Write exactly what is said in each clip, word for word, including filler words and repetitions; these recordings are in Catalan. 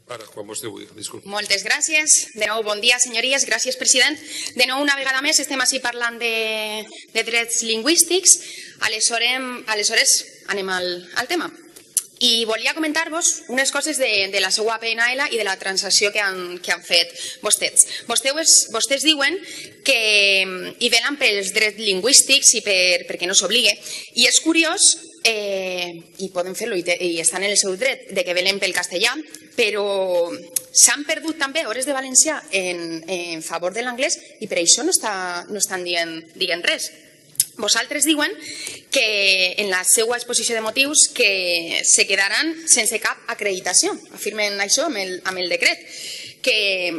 Ara, quan vostè vulgui, disculpi. Moltes gràcies. De nou, bon dia, senyories. Gràcies, president. De nou, una vegada més, estem així parlant de, de drets lingüístics. Aleshores, aleshores anem al, al tema. I volia comentar-vos unes coses de, de la seva P N L i de la transacció que han, que han fet vostès. Vostès, vostès diuen que hi velen pels drets lingüístics i per, perquè no s'obligue. I és curiós, eh, i poden fer-lo i, i estan en el seu dret, de que velen pel castellà, però s'han perdut també hores de valencià en, en favor de l'anglès i per això no, està, no estan dient, dient res. Vosaltres diuen que en la seva exposició de motius que se quedaran sense cap acreditació. Afirmen això amb el, amb el decret. Que...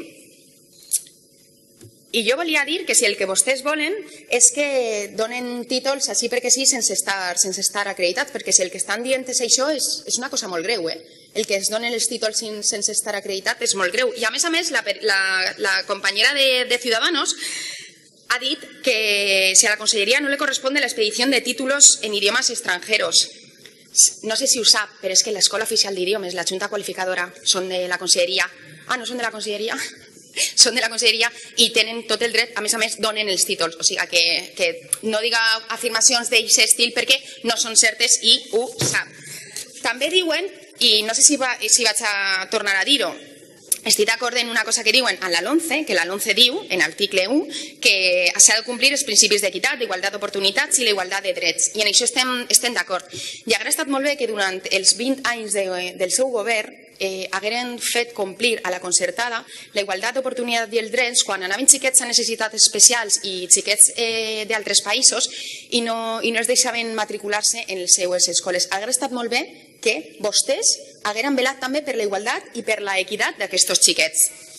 I jo volia dir que si el que vostès volen és que donen títols així perquè sí sense estar, sense estar acreditats, perquè si el que estan dient és això és, és una cosa molt greu, eh? El que es donen els títols sense estar acreditat és molt greu. I a més a més la, la, la companyera de, de Ciudadanos ha dit que si a la Consellería no le corresponde la expedición de títulos en idiomas extranjeros. No sé si ho sap, però és que l'Escola Oficial d'Idiomes, la Junta Qualificadora, són de la Conselleria. Ah, no són de la Conselleria? Són de la Conselleria i tenen tot el dret, a més a més, donen els títols. O sigui, que, que no diga afirmacions d'aquest estil perquè no són certes i ho sap. També diuen, i no sé si, va, si vaig a tornar a dir-ho, estic d'acord en una cosa que diuen en la LOMCE, que la LOMCE diu, en l'article u, que s'ha de complir els principis d'equitat, d'igualtat d'oportunitats i la igualtat de drets. I en això estem, estem d'acord. I hauria estat molt bé que durant els vint anys de, del seu govern eh, hagueren fet complir a la concertada la igualtat d'oportunitats i els drets quan anaven xiquets a necessitats especials i xiquets eh, d'altres països i no, i no es deixaven matricular-se en les seues escoles. Hauria estat molt bé que vostès hagueren velat també per la igualtat i per la equitat d'aquests xiquets.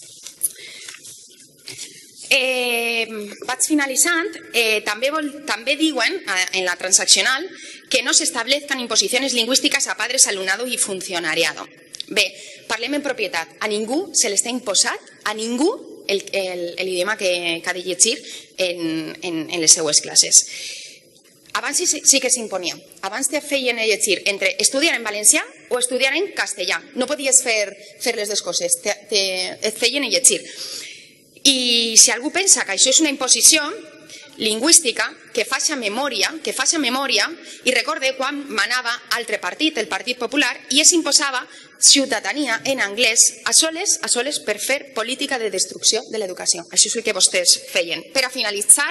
Eh, vaig finalitzant. Eh, també, vol, també diuen eh, en la transaccional que no s'establezcan imposiciones lingüísticas a padres, alumnado i funcionariado. Bé, parlem en propietat. A ningú se l'està imposat, a ningú, l'idioma que, que ha de llegir en, en, en les seues classes. Abans sí, sí que s'imponia. Abans te feien llegir entre estudiar en valencià o estudiar en castellà. No podies fer, fer les dues coses, te, te, et feien llegir. I si algú pensa que això és una imposició lingüística, que faci memòria, que faci memòria i recorde quan manava altre partit, el Partit Popular, i es imposava ciutadania en anglès a soles, a soles per fer política de destrucció de l'educació. Això és el que vostès feien. Per a finalitzar,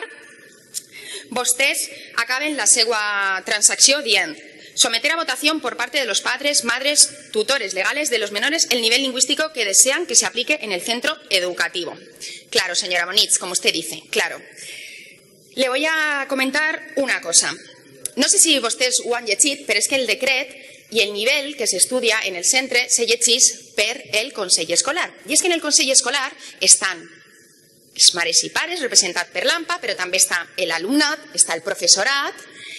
vostès acaben la seva transacció dient someter a votación por parte de los padres, madres, tutores legales de los menores el nivel lingüístico que desean que se aplique en el centro educativo. Claro, señora Bonich, como usted dice, claro. Le voy a comentar una cosa. No sé si vostès ho han llegit, però és que el decret i el nivell que s'estudia en el centre se llegeix per el Consell Escolar. I és que en el Consell Escolar estan els mares i pares, representat per l'A M P A, però també està l'alumnat, està el professorat,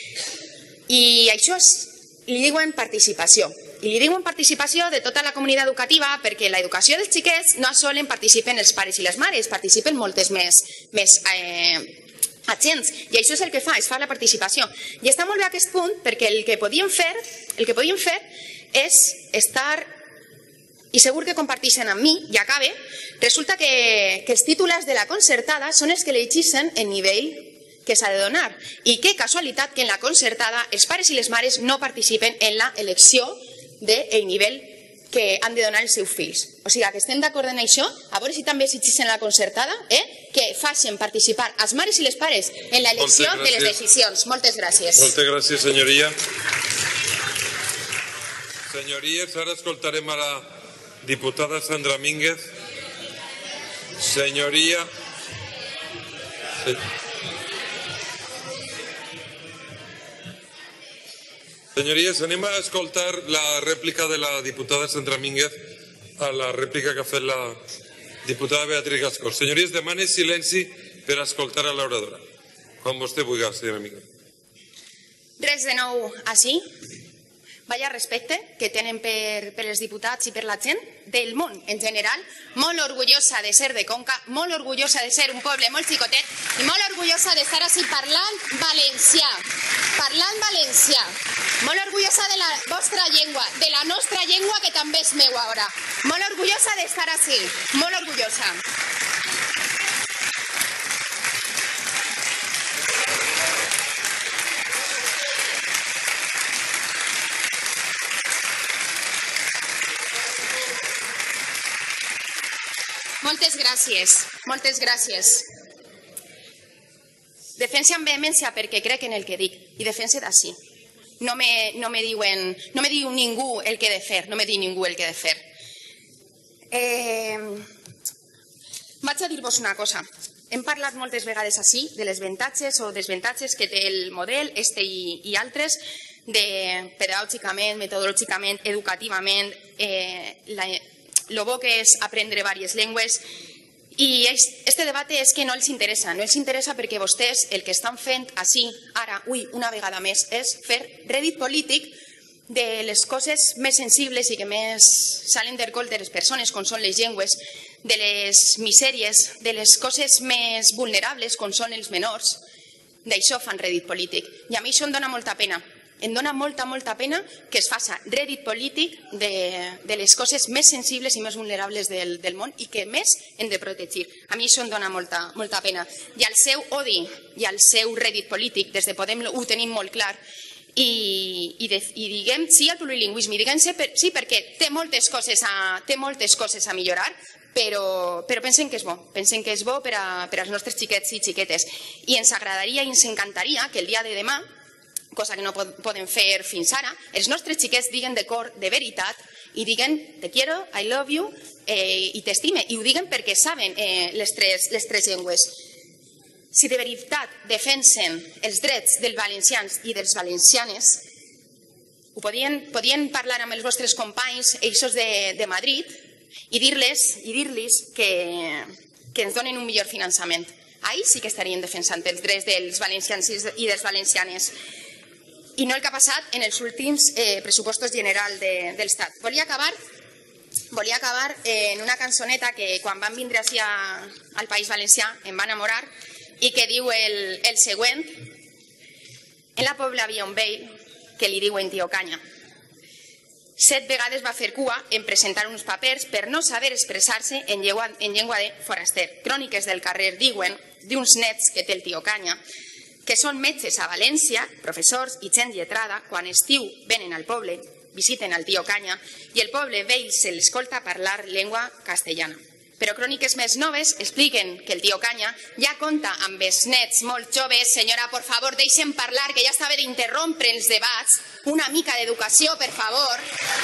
i això és, li diuen participació. I li diuen participació de tota la comunitat educativa perquè l'educació dels xiquets no solen participen els pares i les mares, participen moltes més, més eh, agents. I això és el que fa, es fa la participació. I està molt bé aquest punt perquè el que podíem fer, el que podíem fer és estar, i segur que comparteixen amb mi, i acabe, resulta que, que els titulars de la concertada són els que llegeixen el nivell que s'ha de donar. I que casualitat que en la concertada els pares i les mares no participen en la elecció del nivell que han de donar els seus fills. O sigui, que estem d'acord en això, a veure si també s'exigeixen la concertada, eh? que facin participar els mares i les pares en l'elecció de les decisions. Moltes gràcies. Moltes gràcies, senyoria. Senyories, ara escoltarem a la diputada Sandra Mínguez. Senyoria... Senyories, anem a escoltar la rèplica de la diputada Sandra Mínguez a la rèplica que ha fet la diputada Beatriz Gascó. Senyories, demane silenci per escoltar a l'oradora. Quan vostè vulgui, senyora Mínguez. Res de nou així. Vaya respecte que tenen per, per els diputats i per la gent del món en general. Molt orgullosa de ser de Conca, molt orgullosa de ser un poble molt xicotet i molt orgullosa d'estar així parlant valencià. Parlant valencià. Molt orgullosa de la vostra llengua, de la nostra llengua que també és meu ara. Molt orgullosa d'estar així, molt orgullosa. Moltes gràcies, moltes gràcies. Defense amb vehemència perquè crec en el que dic i defense d'ací. No me, no me diuen, no me diu ningú el que he de fer, no me diu ningú el que he de fer. Eh, vaig a dir-vos una cosa. Hem parlat moltes vegades així de les avantatges o desavantatges que té el model, este i, i altres, de pedagògicament, metodològicament, educativament, eh, la, lo bo que és aprendre diverses llengües. I este debat és que no els interessa, no els interessa perquè vostès el que estan fent així, ara, ui, una vegada més, és fer rèdit polític de les coses més sensibles i que més salen del coll de les persones, com són les llengües, de les misèries, de les coses més vulnerables, com són els menors. D'això fan rèdit polític. I a mi això em dona molta pena. Em dona molta, molta pena que es faça rèdit polític de, de les coses més sensibles i més vulnerables del, del món i que més hem de protegir. A mi això em dona molta, molta pena. I el seu odi i el seu rèdit polític, des de Podem ho tenim molt clar, i, i, de, i diguem sí al plurilingüisme, diguem sí, per, sí perquè té moltes coses a, té moltes coses a millorar, però, però pensen que és bo, pensen que és bo per, a, per als nostres xiquets i xiquetes. I ens agradaria i ens encantaria que el dia de demà, cosa que no poden fer fins ara, els nostres xiquets diguen de cor, de veritat, i diguen te quiero, I love you, eh, i t'estime. I ho diguen perquè saben eh, les, tres, les tres llengües. Si de veritat defensen els drets dels valencians i dels valencianes, ho podien, podien parlar amb els vostres companys, eixos de, de Madrid, i dir-les i dir-los que, que ens donen un millor finançament. Ahí sí que estarien defensant els drets dels valencians i dels valencianes. I no el que ha passat en els últims eh, pressupostos general de, de l'Estat. Volia acabar, volia acabar eh, en una cançoneta que quan van vindre així a, al País Valencià em va enamorar i que diu el, el següent. En la Pobla havia un vell que li diuen Tio Canya. Set vegades va fer cua en presentar uns papers per no saber expressar-se en llengua, en llengua de foraster. Cròniques del carrer diuen d'uns nets que té el Tio Canya, que són metges a València, professors i gent lletrada, quan estiu venen al poble, visiten el Tio Canya i el poble vell se l'escolta parlar llengua castellana. Però cròniques més noves expliquen que el Tio Canya ja compta amb els nets molt joves. Senyora, por favor, deixen parlar, que ja està bé d'interrompre els debats. Una mica d'educació, per favor.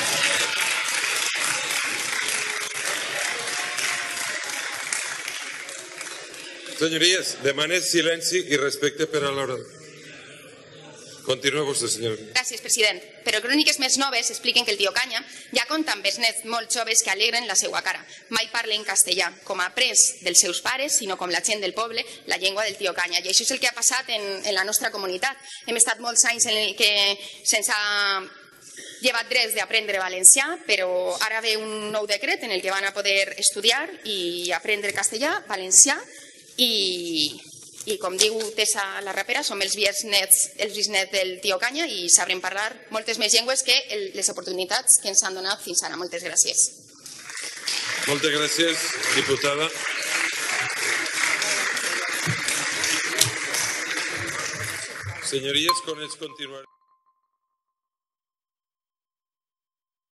Senyories, demane silenci i respecte per a l'hora. Continua vostè, senyor. Gràcies, president. Però cròniques més noves expliquen que el Tio Canya ja compta amb els nets molt joves que alegren la seva cara. Mai parla en castellà, com ha après dels seus pares, sinó com la gent del poble, la llengua del Tio Canya. I això és el que ha passat en, en la nostra comunitat. Hem estat molts anys en el que se'ns ha llevat drets d'aprendre valencià, però ara ve un nou decret en el que van a poder estudiar i aprendre castellà, valencià, i, i com diu Tessa la rapera, som els bisnets, els bisnets del Tio Canya i sabrem parlar moltes més llengües que el, les oportunitats que ens han donat fins ara. Moltes gràcies. Moltes gràcies, diputada. Senyories, con ells continuarem.